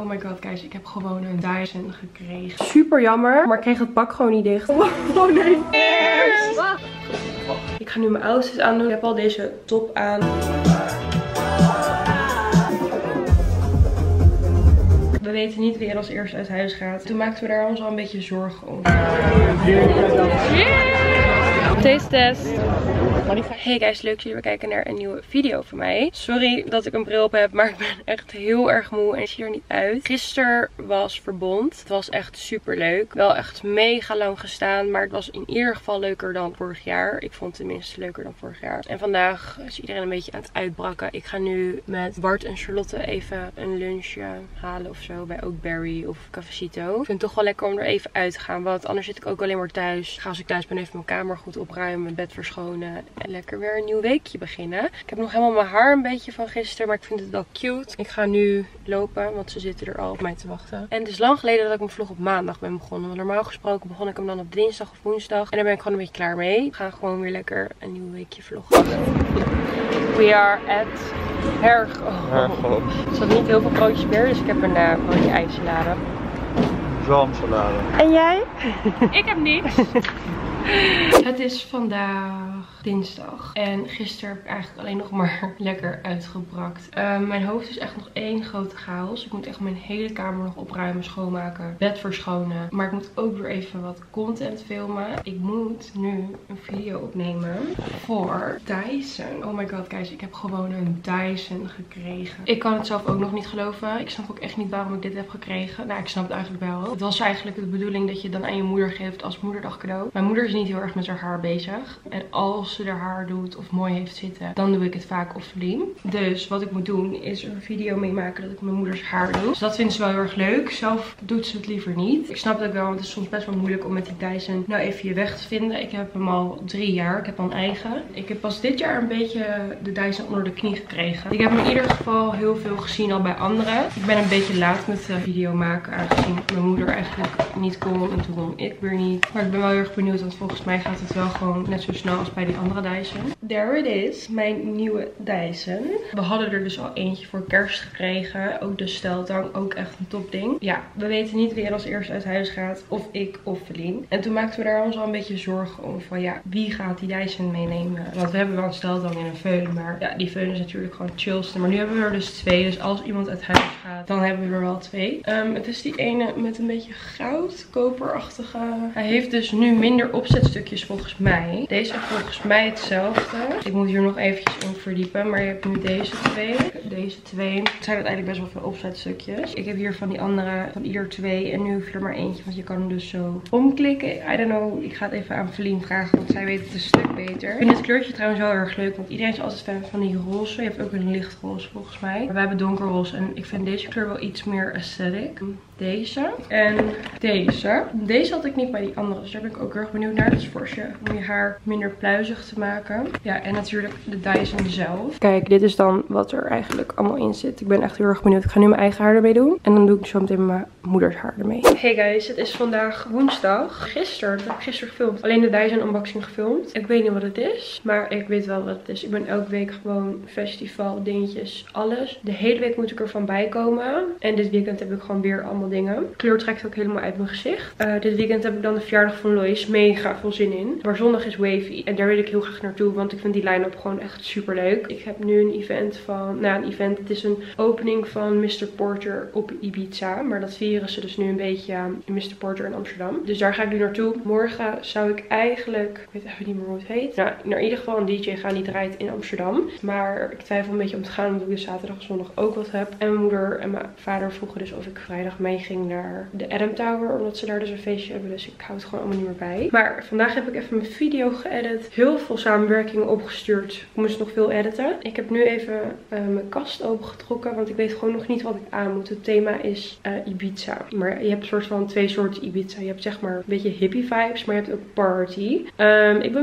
Oh my god, guys, ik heb gewoon een Dyson gekregen. Super jammer, maar ik kreeg het pak gewoon niet dicht. Oh nee. Wacht. Ik ga nu mijn outfit aandoen. Ik heb al deze top aan. We weten niet wie er als eerste uit huis gaat. Toen maakten we daar ons al een beetje zorgen om. Taste test. Hey guys, leuk dat jullie weer kijken naar een nieuwe video van mij. Sorry dat ik een bril op heb, maar ik ben echt heel erg moe en ik zie er niet uit. Gisteren was Verbond. Het was echt super leuk. Wel echt mega lang gestaan, maar het was in ieder geval leuker dan vorig jaar. Ik vond het tenminste leuker dan vorig jaar. En vandaag is iedereen een beetje aan het uitbrakken. Ik ga nu met Bart en Charlotte even een lunchje halen of zo bij Oakberry of Cafecito. Ik vind het toch wel lekker om er even uit te gaan, want anders zit ik ook alleen maar thuis. Ik ga als ik thuis ben even mijn kamer goed opruimen, mijn bed verschonen en lekker weer een nieuw weekje beginnen. Ik heb nog helemaal mijn haar een beetje van gisteren, maar ik vind het wel cute. Ik ga nu lopen, want ze zitten er al op mij te wachten. En het is lang geleden dat ik mijn vlog op maandag ben begonnen. Want normaal gesproken begon ik hem dan op dinsdag of woensdag. En daar ben ik gewoon een beetje klaar mee. We gaan gewoon weer lekker een nieuw weekje vloggen. We are at Hergo. Er zat niet heel veel broodjes meer, dus ik heb een broodje ijssalade. Zalmsalade. En jij? Ik heb niks. Het is vandaag dinsdag en gisteren heb ik eigenlijk alleen nog maar lekker uitgebrakt. Mijn hoofd is echt nog één grote chaos. Ik moet echt mijn hele kamer nog opruimen, schoonmaken, bed verschonen. Maar ik moet ook weer even wat content filmen. Ik moet nu een video opnemen voor Dyson. Oh my god, guys, ik heb gewoon een Dyson gekregen. Ik kan het zelf ook nog niet geloven. Ik snap ook echt niet waarom ik dit heb gekregen. Nou, ik snap het eigenlijk wel. Het was eigenlijk de bedoeling dat je het dan aan je moeder geeft als moederdag cadeau. Mijn moeder is niet heel erg met haar haar bezig. En als ze haar haar doet of mooi heeft zitten, dan doe ik het vaak of Feline. Dus wat ik moet doen is een video meemaken dat ik mijn moeders haar doe. Dus dat vindt ze wel heel erg leuk. Zelf doet ze het liever niet. Ik snap het ook wel, want het is soms best wel moeilijk om met die Dyson nou even je weg te vinden. Ik heb hem al 3 jaar. Ik heb al een eigen. Ik heb pas dit jaar een beetje de Dyson onder de knie gekregen. Ik heb in ieder geval heel veel gezien al bij anderen. Ik ben een beetje laat met video maken, aangezien mijn moeder eigenlijk niet kon en toen kon ik weer niet. Maar ik ben wel heel erg benieuwd, want volgens mij gaat het wel gewoon net zo snel als bij die andere Dyson. There it is, mijn nieuwe Dyson. We hadden er dus al eentje voor kerst gekregen. Ook de steltang, ook echt een topding. Ja, we weten niet wie er als eerste uit huis gaat. Of ik of Feline. En toen maakten we daar ons al een beetje zorgen om. Van ja, wie gaat die Dyson meenemen? Want we hebben wel een steltang en een föhn. Maar ja, die föhn is natuurlijk gewoon het chillste. Maar nu hebben we er dus 2. Dus als iemand uit huis gaat, dan hebben we er wel 2. Het is die ene met een beetje goud, koperachtige. Hij heeft dus nu minder opzetstukjes volgens mij. Deze heeft volgens mij hetzelfde. Ik moet hier nog eventjes in verdiepen. Maar je hebt nu deze 2. Deze 2. Het zijn uiteindelijk best wel veel opzetstukjes. Ik heb hier van die andere, van ieder 2. En nu hoef je er maar eentje. Want je kan hem dus zo omklikken. I don't know. Ik ga het even aan Feline vragen. Want zij weet het een stuk beter. Ik vind dit kleurtje trouwens wel heel erg leuk. Want iedereen is altijd fan van die roze. Je hebt ook een lichtroze volgens mij. Maar wij hebben donkerroze. En ik vind deze kleur wel iets meer aesthetic. Deze. En deze. Deze had ik niet bij die andere. Dus daar ben ik ook heel erg benieuwd naar. Dat is voor om je haar minder pluizig te maken. Ja, en natuurlijk de Dyson zelf. Kijk, dit is dan wat er eigenlijk allemaal in zit. Ik ben echt heel erg benieuwd. Ik ga nu mijn eigen haar ermee doen. En dan doe ik zo meteen mijn moeders haar ermee. Hey guys, het is vandaag woensdag. Gisteren, dat heb ik gisteren gefilmd. Alleen de Dyson unboxing gefilmd. Ik weet niet wat het is. Maar ik weet wel wat het is. Ik ben elke week gewoon festival, dingetjes, alles. De hele week moet ik ervan bijkomen. En dit weekend heb ik gewoon weer allemaal dingen. De kleur trekt ook helemaal uit mijn gezicht. Dit weekend heb ik dan de verjaardag van Lois. Mega veel zin in. Maar zondag is Wavy. En daar wil ik heel graag naartoe. Want ik vind die line-up gewoon echt super leuk. Ik heb nu een event van... Nou, een event. Het is een opening van Mr. Porter op Ibiza. Maar dat vieren ze dus nu een beetje in Mr. Porter in Amsterdam. Dus daar ga ik nu naartoe. Morgen zou ik eigenlijk... Ik weet even niet meer hoe het heet. Nou, naar ieder geval een DJ gaan die draait in Amsterdam. Maar ik twijfel een beetje om te gaan. Omdat ik dus zaterdag en zondag ook wat heb. En mijn moeder en mijn vader vroegen dus of ik vrijdag mee ging naar de Adam Tower. Omdat ze daar dus een feestje hebben. Dus ik hou het gewoon allemaal niet meer bij. Maar vandaag heb ik even mijn video geëdit. Heel veel samenwerkingen opgestuurd. Ik moest nog veel editen. Ik heb nu even mijn kast opengetrokken. Want ik weet gewoon nog niet wat ik aan moet. Het thema is Ibiza. Maar je hebt een soort van 2 soorten Ibiza. Je hebt zeg maar een beetje hippie vibes. Maar je hebt ook party. Ik ben meer voor de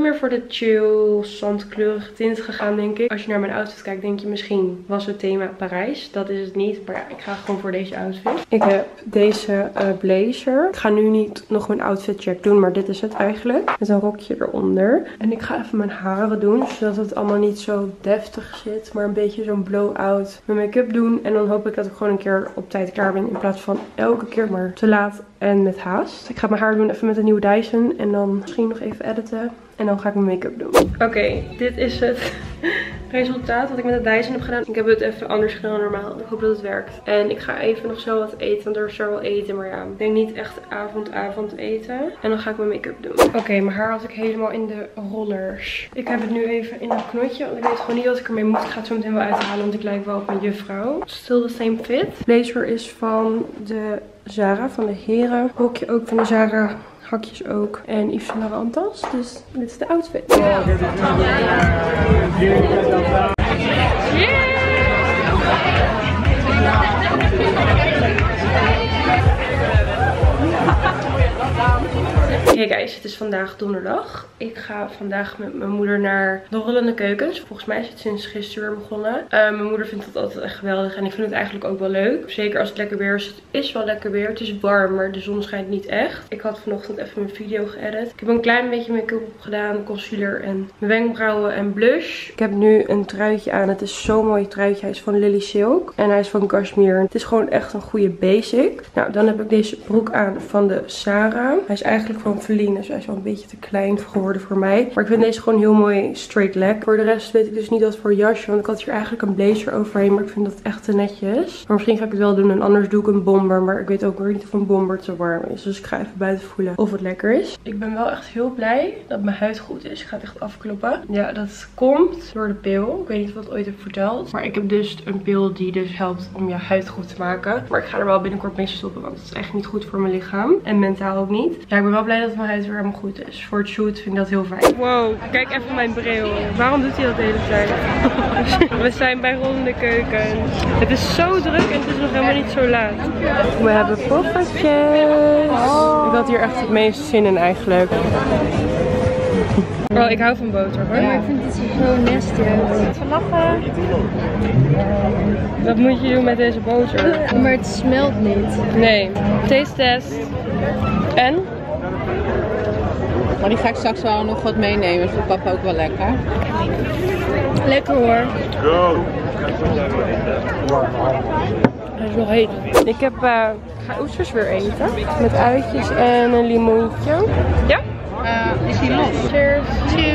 chill, zandkleurige tint gegaan, denk ik. Als je naar mijn outfit kijkt, denk je misschien was het thema Parijs. Dat is het niet. Maar ja, ik ga gewoon voor deze outfit. Ik heb deze blazer. Ik ga nu niet nog mijn outfit check doen, maar dit is het eigenlijk. Met een rokje eronder. En ik ga even mijn haren doen, zodat het allemaal niet zo deftig zit. Maar een beetje zo'n blow-out mijn make-up doen. En dan hoop ik dat ik gewoon een keer op tijd klaar ben. In plaats van elke keer maar te laat en met haast. Ik ga mijn haar doen even met een nieuwe Dyson. En dan misschien nog even editen. En dan ga ik mijn make-up doen. Oké, dit is het resultaat wat ik met de Dyson heb gedaan. Ik heb het even anders gedaan dan normaal. Ik hoop dat het werkt. En ik ga even nog zo wat eten. Want er is er wel eten. Maar ja, ik denk niet echt avond eten. En dan ga ik mijn make-up doen. Oké, mijn haar had ik helemaal in de rollers. Ik heb het nu even in een knotje. Want ik weet gewoon niet wat ik ermee moet. Ik ga het zo meteen wel uithalen. Want ik lijk wel op mijn juffrouw. Still the same fit. Blazer is van de Zara. Van de heren. Rokje ook van de Zara. Hakjes ook. En Yves Saint Laurent tas. Dus dit is de outfit. Hey guys, het is vandaag donderdag. Ik ga vandaag met mijn moeder naar de Rollende Keukens. Volgens mij is het sinds gisteren weer begonnen. Mijn moeder vindt het altijd echt geweldig en ik vind het eigenlijk ook wel leuk. Zeker als het lekker weer is. Het is wel lekker weer. Het is warm, maar de zon schijnt niet echt. Ik had vanochtend even mijn video geëdit. Ik heb een klein beetje make-up opgedaan, concealer en mijn wenkbrauwen en blush. Ik heb nu een truitje aan. Het is zo'n mooi truitje. Hij is van Lily Silk en hij is van Cashmere. Het is gewoon echt een goede basic. Nou, dan heb ik deze broek aan van de Zara. Hij is eigenlijk van Feline, dus hij is wel een beetje te klein geworden voor mij. Maar ik vind deze gewoon heel mooi straight leg. Voor de rest weet ik dus niet wat voor jasje, want ik had hier eigenlijk een blazer overheen, maar ik vind dat het echt te netjes. Maar misschien ga ik het wel doen en anders doe ik een bomber, maar ik weet ook weer niet of een bomber te warm is. Dus ik ga even buiten voelen of het lekker is. Ik ben wel echt heel blij dat mijn huid goed is. Ik ga het echt afkloppen. Ja, dat komt door de pil. Ik weet niet of ik dat ooit heb verteld, maar ik heb dus een pil die dus helpt om je huid goed te maken. Maar ik ga er wel binnenkort mee stoppen, want het is echt niet goed voor mijn lichaam. En mentaal ook niet. Ja, ik ben wel blij dat mijn huid weer helemaal goed is. Voor het shoot vind ik dat heel fijn. Wow, kijk even mijn bril. Waarom doet hij dat de hele tijd? We zijn bij Rollende Keukens. Het is zo druk en het is nog helemaal niet zo laat. We hebben poffertjes. Ik had hier echt het meeste zin in eigenlijk. Oh, ik hou van boter hoor. Maar ik vind het zo nasty uit. Van lachen. Wat moet je doen met deze boter? Maar het smelt niet. Nee. Taste test. En? Maar die ga ik straks wel nog wat meenemen. Dat vindt papa ook wel lekker. Lekker hoor. Hij is nog heet. Ik heb ga oesters weer eten. Met uitjes en een limoentje. Ja? Is die los? Cheers. Cheers.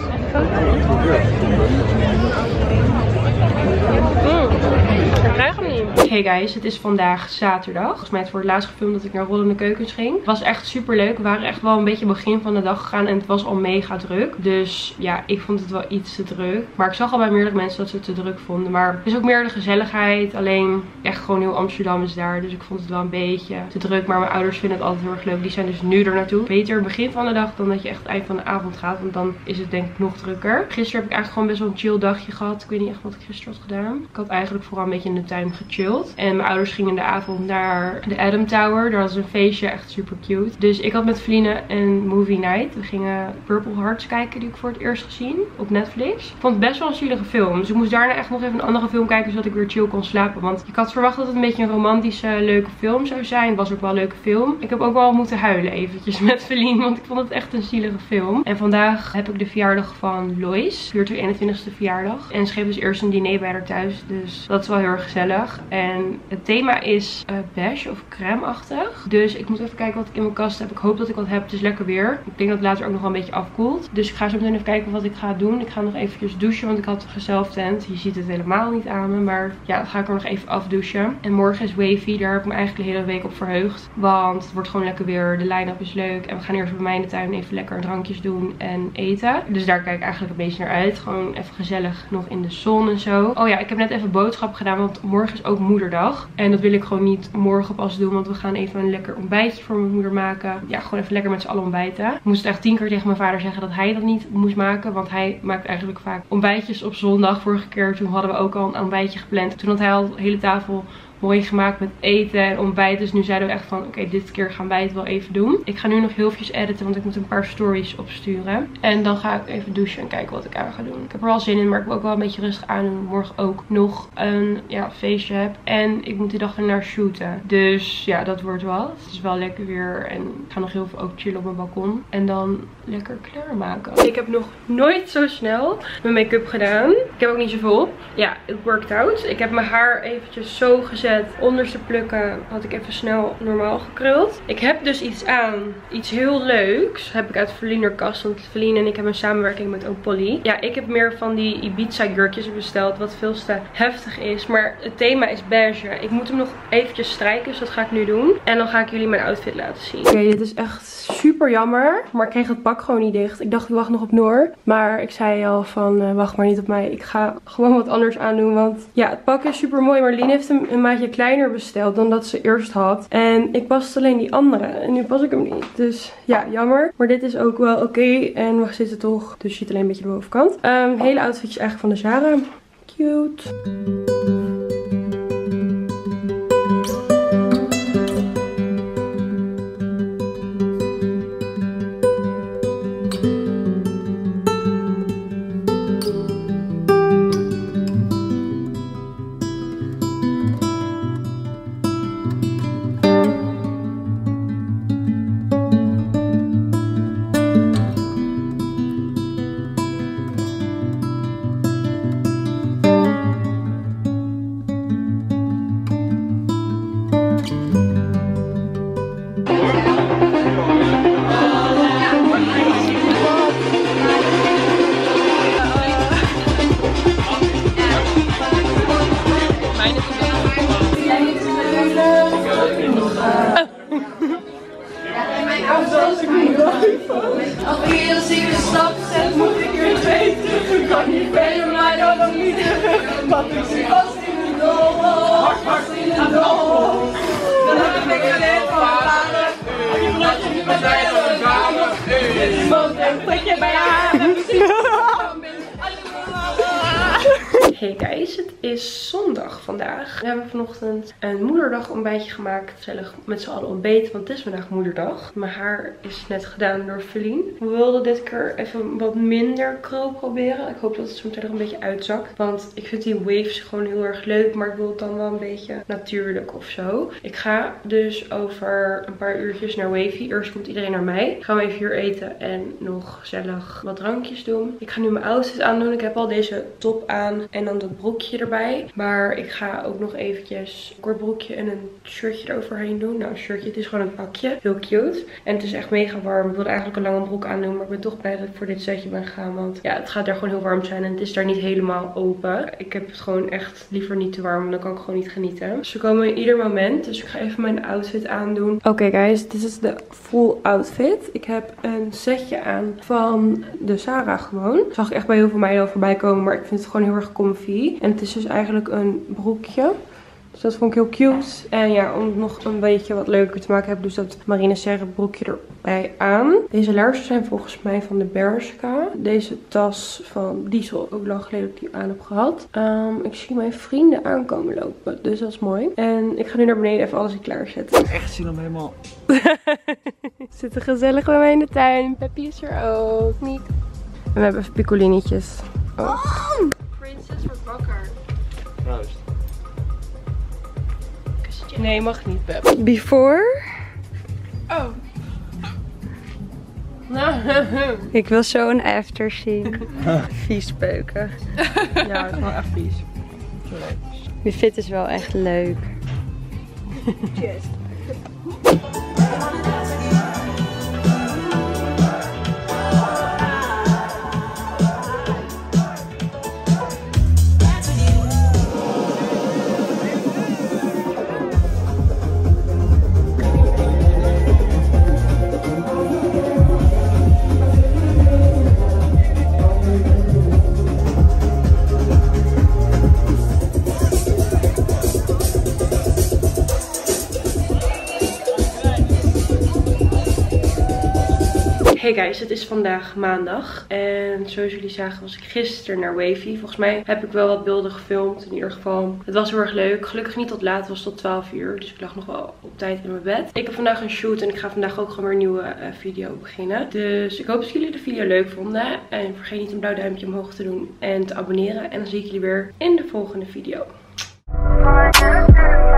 Ik krijg hem niet. Hey guys, het is vandaag zaterdag. Volgens mij is het voor het laatst gefilmd dat ik naar Rollende Keukens ging. Het was echt super leuk. We waren echt wel een beetje begin van de dag gegaan en het was al mega druk. Dus ja, ik vond het wel iets te druk. Maar ik zag al bij meerdere mensen dat ze het te druk vonden. Maar het is ook meer de gezelligheid. Alleen echt gewoon heel Amsterdam is daar. Dus ik vond het wel een beetje te druk. Maar mijn ouders vinden het altijd heel erg leuk. Die zijn dus nu er naartoe. Beter begin van de dag dan dat je echt het eind van de avond gaat. Want dan is het denk ik nog drukker. Gisteren heb ik eigenlijk gewoon best wel een chill dagje gehad. Ik weet niet echt wat ik gisteren had gedaan. Ik had eigenlijk vooral een beetje in de tuin gechilled. En mijn ouders gingen in de avond naar de Adam Tower. Daar was een feestje, echt super cute. Dus ik had met Feline een movie night. We gingen Purple Hearts kijken, die ik voor het eerst gezien op Netflix. Ik vond het best wel een zielige film. Dus ik moest daarna echt nog even een andere film kijken, zodat ik weer chill kon slapen. Want ik had verwacht dat het een beetje een romantische, leuke film zou zijn. Het was ook wel een leuke film. Ik heb ook wel moeten huilen eventjes met Feline, want ik vond het echt een zielige film. En vandaag heb ik de verjaardag van Lois. Viert haar 21ste verjaardag. En ze geeft dus eerst een diner bij haar thuis. Dus dat is wel heel erg gezellig. En het thema is beige of crème-achtig. Dus ik moet even kijken wat ik in mijn kast heb. Ik hoop dat ik wat heb. Het is lekker weer. Ik denk dat het later ook nog wel een beetje afkoelt. Dus ik ga zo meteen even kijken wat ik ga doen. Ik ga nog eventjes douchen, want ik had een gezelftent. Je ziet het helemaal niet aan me. Maar ja, dan ga ik er nog even afdouchen. En morgen is Wavy. Daar heb ik me eigenlijk de hele week op verheugd. Want het wordt gewoon lekker weer. De line-up is leuk. En we gaan eerst bij mij in de tuin even lekker drankjes doen en eten. Dus daar kijk ik eigenlijk een beetje naar uit. Gewoon even gezellig nog in de zon en zo. Oh ja, ik heb net even boodschap gedaan. Want morgen is ook moederdag. En dat wil ik gewoon niet morgen pas doen. Want we gaan even een lekker ontbijtje voor mijn moeder maken. Ja, gewoon even lekker met z'n allen ontbijten. Ik moest echt 10 keer tegen mijn vader zeggen dat hij dat niet moest maken. Want hij maakt eigenlijk vaak ontbijtjes op zondag. Vorige keer toen hadden we ook al een ontbijtje gepland. Toen had hij al de hele tafel mooi gemaakt met eten en ontbijt. Dus nu zeiden we echt van oké, dit keer gaan wij het wel even doen. Ik ga nu nog heel eventjes editen, want ik moet een paar stories opsturen. En dan ga ik even douchen en kijken wat ik aan ga doen. Ik heb er wel zin in, maar ik wil ook wel een beetje rustig aan doen. Morgen ook nog een feestje heb. En ik moet die dag ernaar shooten. Dus ja, dat wordt wat. Het is wel lekker weer. En ik ga nog heel veel ook chillen op mijn balkon. En dan lekker klaarmaken. Ik heb nog nooit zo snel mijn make-up gedaan. Ik heb ook niet zoveel op. Ja, het worked out. Ik heb mijn haar eventjes zo gezet. Onderste plukken had ik even snel normaal gekruld. Ik heb dus iets aan. Iets heel leuks. Heb ik uit Verliener kast. Want Verlien en ik hebben een samenwerking met Polly. Ja, ik heb meer van die Ibiza jurkjes besteld. Wat veel te heftig is. Maar het thema is beige. Ik moet hem nog eventjes strijken. Dus dat ga ik nu doen. En dan ga ik jullie mijn outfit laten zien. Oké, dit is echt super jammer. Maar ik kreeg het pak gewoon niet dicht. Ik dacht ik wacht nog op Noor. Maar ik zei al van wacht maar niet op mij. Ik ga gewoon wat anders aandoen. Want ja, het pak is super mooi. Maar Lien heeft hem een maatje kleiner besteld dan dat ze eerst had. En ik paste alleen die andere. En nu pas ik hem niet. Dus ja, jammer. Maar dit is ook wel oké. En we zitten toch. Dus je ziet alleen een beetje de bovenkant. Hele outfitjes eigenlijk van de Zara. Cute. Als ik hier zie de stap zet, moet ik weer twee terug. Ik kan niet verder, maar dan nog niet terug. Want ik zit vast in de doolhof, vast in de doolhof. Dan heb ik het net van vader. Je bladje niet meer bij de kamer. Dit is moot en putje bij haar. Hey guys, het is zondag vandaag. We hebben vanochtend een moederdag ontbijtje gemaakt. Gezellig met z'n allen ontbeten, want het is vandaag moederdag. Mijn haar is net gedaan door Verlien. We wilden dit keer even wat minder krul proberen. Ik hoop dat het zo meteen nog een beetje uitzakt. Want ik vind die waves gewoon heel erg leuk, maar ik wil het dan wel een beetje natuurlijk of zo. Ik ga dus over een paar uurtjes naar Wavy. Eerst komt iedereen naar mij. Gaan we even hier eten en nog gezellig wat drankjes doen. Ik ga nu mijn outfit aandoen. Ik heb al deze top aan en dan dat broekje erbij. Maar ik ga ook nog eventjes een kort broekje en een shirtje eroverheen doen. Nou, een shirtje, het is gewoon een pakje. Heel cute. En het is echt mega warm. Ik wilde eigenlijk een lange broek aandoen, maar ik ben toch blij dat ik voor dit setje ben gegaan. Want ja, het gaat daar gewoon heel warm zijn en het is daar niet helemaal open. Ik heb het gewoon echt liever niet te warm, want dan kan ik gewoon niet genieten. Dus we komen in ieder moment. Dus ik ga even mijn outfit aandoen. Oké guys, dit is de full outfit. Ik heb een setje aan van de Zara gewoon. Zag ik echt bij heel veel meiden al voorbij komen, maar ik vind het gewoon heel erg comfy. En het is dus eigenlijk een broekje. Dus dat vond ik heel cute. En ja, om het nog een beetje wat leuker te maken, heb ik dus dat Marine Serre broekje erbij aan. Deze laarzen zijn volgens mij van de Bershka. Deze tas van Diesel. Ook lang geleden dat ik die aan heb gehad. Ik zie mijn vrienden aankomen lopen. Dus dat is mooi. En ik ga nu naar beneden even alles in klaarzetten. Echt zin om helemaal... Zitten gezellig bij mij in de tuin. Peppy is er ook. Niet. En we hebben even piccolinetjes. Oh. Princess wordt wakker. Juist. Nee, mag niet, Pep. Before? Oh. Ik wil zo'n afterscene. Vies peuken. Ja, het is wel echt vies. Die fit is wel echt leuk. Cheers. Hey guys, het is vandaag maandag. En zoals jullie zagen was ik gisteren naar Wavy. Volgens mij heb ik wel wat beelden gefilmd. In ieder geval, het was heel erg leuk. Gelukkig niet tot laat, het was tot 12 uur. Dus ik lag nog wel op tijd in mijn bed. Ik heb vandaag een shoot en ik ga vandaag ook gewoon weer een nieuwe video beginnen. Dus ik hoop dat jullie de video leuk vonden. En vergeet niet een blauw duimpje omhoog te doen en te abonneren. En dan zie ik jullie weer in de volgende video.